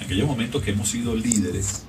aquellos momentos que hemos sido líderes,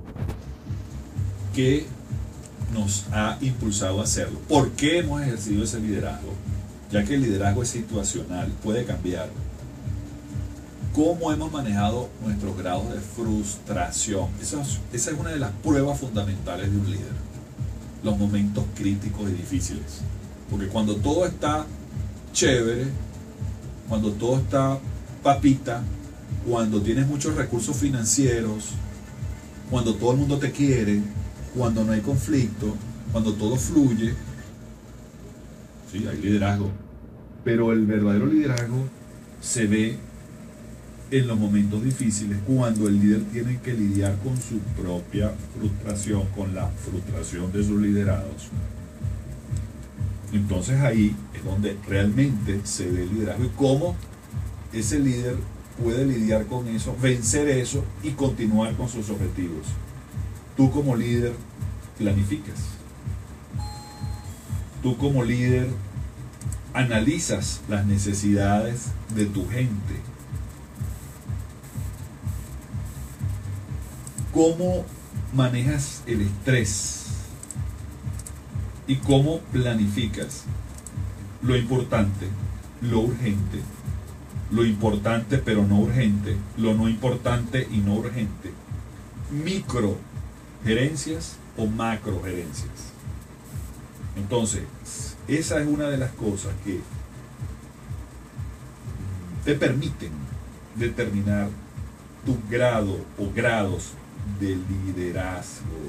¿qué nos ha impulsado a hacerlo? ¿Por qué hemos ejercido ese liderazgo? Ya que el liderazgo es situacional, puede cambiar. ¿Cómo hemos manejado nuestros grados de frustración? Esa es una de las pruebas fundamentales de un líder. Los momentos críticos y difíciles. Porque cuando todo está chévere, cuando todo está papita, cuando tienes muchos recursos financieros, cuando todo el mundo te quiere, cuando no hay conflicto, cuando todo fluye, sí, hay liderazgo. Pero el verdadero liderazgo se ve en los momentos difíciles, cuando el líder tiene que lidiar con su propia frustración, con la frustración de sus liderados. Entonces ahí es donde realmente se ve el liderazgo y cómo ese líder puede lidiar con eso, vencer eso y continuar con sus objetivos. Tú como líder planificas. Tú como líder analizas las necesidades de tu gente. ¿Cómo manejas el estrés? ¿Y cómo planificas lo importante, lo urgente, lo importante pero no urgente, lo no importante y no urgente? Micro gerencias o macro gerencias. Entonces, esa es una de las cosas que te permiten determinar tu grado o grados de liderazgo.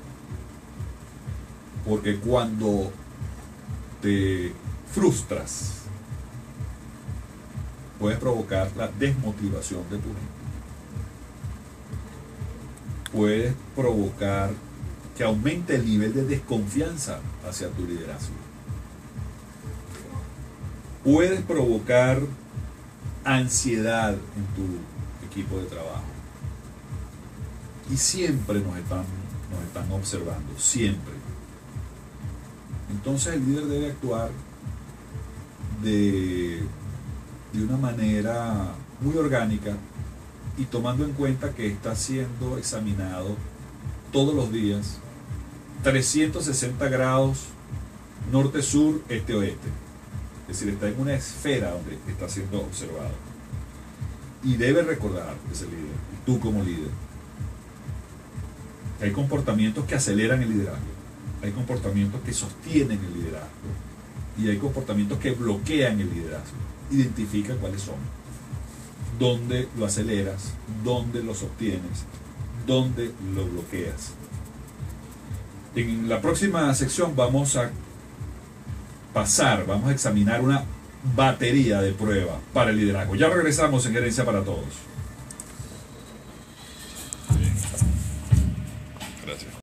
Porque cuando te frustras, puedes provocar la desmotivación de tu gente. Puedes provocar que aumente el nivel de desconfianza hacia tu liderazgo. Puedes provocar ansiedad en tu equipo de trabajo. Y siempre nos están observando, siempre. Entonces el líder debe actuar de una manera muy orgánica y tomando en cuenta que está siendo examinado todos los días, 360 grados, norte, sur, este, oeste. Es decir, está en una esfera donde está siendo observado. Y debe recordar ese líder, y tú como líder, que hay comportamientos que aceleran el liderazgo, hay comportamientos que sostienen el liderazgo y hay comportamientos que bloquean el liderazgo. Identifica cuáles son, dónde lo aceleras, dónde lo sostienes, dónde lo bloqueas. En la próxima sección vamos a examinar una batería de pruebas para el liderazgo. Ya regresamos en Gerencia para Todos.